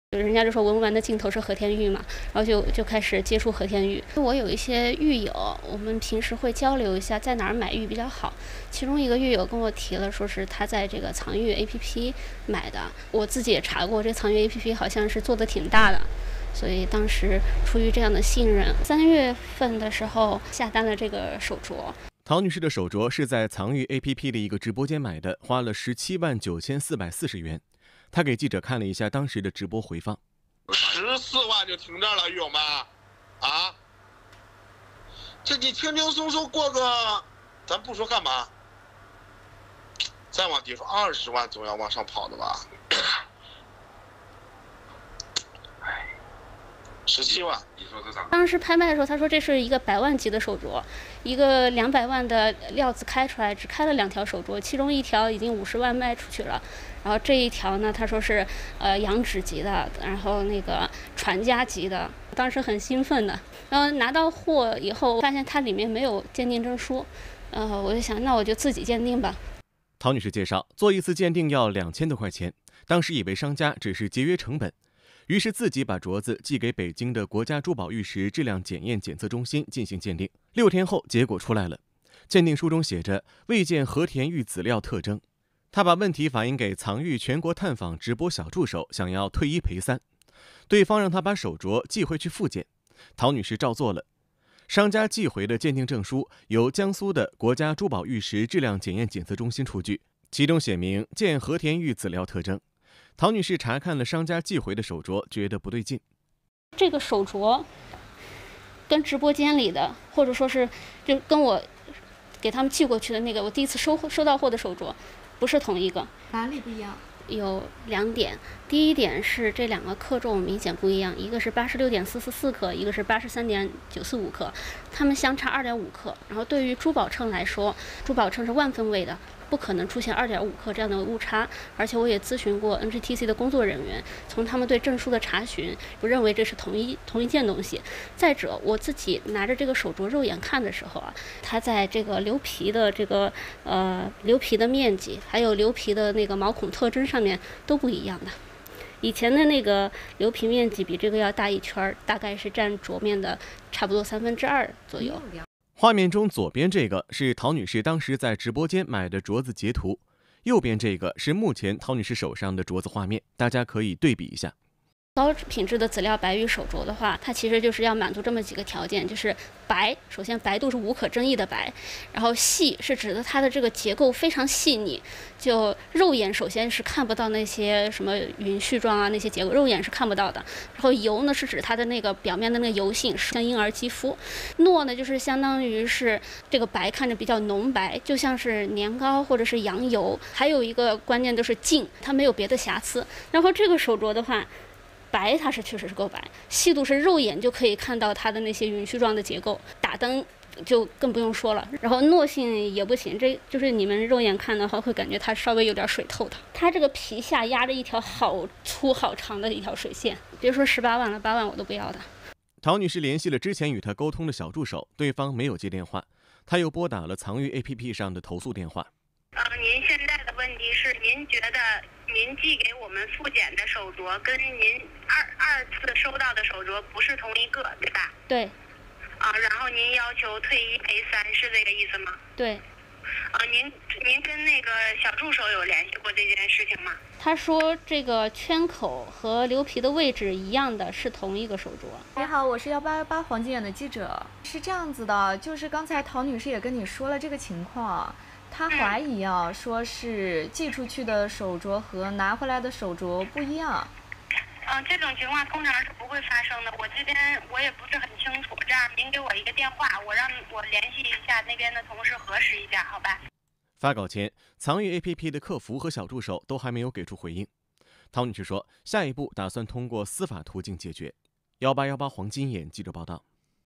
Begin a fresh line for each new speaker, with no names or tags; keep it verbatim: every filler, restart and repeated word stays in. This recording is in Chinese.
人家就说文玩的尽头是和田玉嘛，然后就就开始接触和田玉。我有一些玉友，我们平时会交流一下在哪儿买玉比较好。其中一个玉友跟我提了，说是他在这个藏玉 A P P 买的。我自己也查过，这藏玉 A P P 好像是做的挺大的，所以当时出于这样的信任，三月份的时候下单了这个手镯。
陶女士的手镯是在藏玉 A P P 的一个直播间买的，花了十七万九千四百四十元。他给记者看了一下当时的直播回放，
十四万就停这儿了，玉友们，啊，这你轻轻松松过个，咱不说干嘛，再往低说二十万总要往上跑的吧？哎，十七万，你说这咋？
当时拍卖的时候，他说这是一个百万级的手镯，一个两百万的料子开出来，只开了两条手镯，其中一条已经五十万卖出去了。然后这一条呢，他说是呃羊脂级的，然后那个传家级的，当时很兴奋的。然后拿到货以后，发现它里面没有鉴定证书，呃，我就想那我就自己鉴定吧。
陶女士介绍，做一次鉴定要两千多块钱，当时以为商家只是节约成本，于是自己把镯子寄给北京的国家珠宝玉石质量检验检测中心进行鉴定。六天后，结果出来了，鉴定书中写着未见和田玉籽料特征。他把问题反映给藏玉全国探访直播小助手，想要退一赔三，对方让他把手镯寄回去复检，陶女士照做了。商家寄回的鉴定证书由江苏的国家珠宝玉石质量检验检测中心出具，其中写明见和田玉籽料特征。陶女士查看了商家寄回的手镯，觉得不对劲。
这个手镯跟直播间里的，或者说是就跟我给他们寄过去的那个我第一次收收到货的手镯不是同一个。
哪里不一样？
有两点，第一点是这两个克重明显不一样，一个是八十六点四四四克，一个是八十三点九四五克，它们相差二点五克。然后对于珠宝秤来说，珠宝秤是万分位的，不可能出现二点五克这样的误差。而且我也咨询过 N G T C 的工作人员，从他们对证书的查询，不认为这是同一同一件东西。再者，我自己拿着这个手镯肉眼看的时候啊，它在这个鎏皮的这个呃鎏皮的面积，还有鎏皮的那个毛孔特征上面都不一样的。以前的那个鎏皮面积比这个要大一圈，大概是占镯面的差不多三分之二左右。
画面中左边这个是陶女士当时在直播间买的镯子截图，右边这个是目前陶女士手上的镯子画面，大家可以对比一下。
高品质的籽料白玉手镯的话，它其实就是要满足这么几个条件，就是白，首先白度是无可争议的白，然后细是指的它的这个结构非常细腻，就肉眼首先是看不到那些什么云絮状啊那些结构，肉眼是看不到的。然后油呢是指它的那个表面的那个油性，像婴儿肌肤。糯呢就是相当于是这个白看着比较浓白，就像是年糕或者是羊油。还有一个关键就是净，它没有别的瑕疵。然后这个手镯的话，白它是确实是够白，细度是肉眼就可以看到它的那些云絮状的结构，打灯就更不用说了。然后糯性也不行，这就是你们肉眼看的话会感觉它稍微有点水透的。它这个皮下压着一条好粗好长的一条水线，别说十八万了，八万我都不要的。
陶女士联系了之前与她沟通的小助手，对方没有接电话，她又拨打了藏玉 A P P 上的投诉电话。
呃，您现在的问题是，您觉得您寄给我们复检的手镯跟您二二次收到的手镯不是同一个，对吧？
对。
啊，然后您要求退一赔三，是这个意思吗？
对。
啊，您您跟那个小助手有联系过这件事情吗？
他说这个圈口和鎏皮的位置一样的，是同一个手镯。
你好，我是幺八幺八黄金眼的记者。是这样子的，就是刚才陶女士也跟你说了这个情况。他怀疑啊，说是寄出去的手镯和拿回来的手镯不一样。
嗯、呃，这种情况通常是不会发生的。我这边我也不是很清楚，这样您给我一个电话，我让我联系一下那边的同事核实一下，好吧？
发稿前，藏玉 A P P 的客服和小助手都还没有给出回应。陶女士说，下一步打算通过司法途径解决。幺八幺八黄金眼记者报道。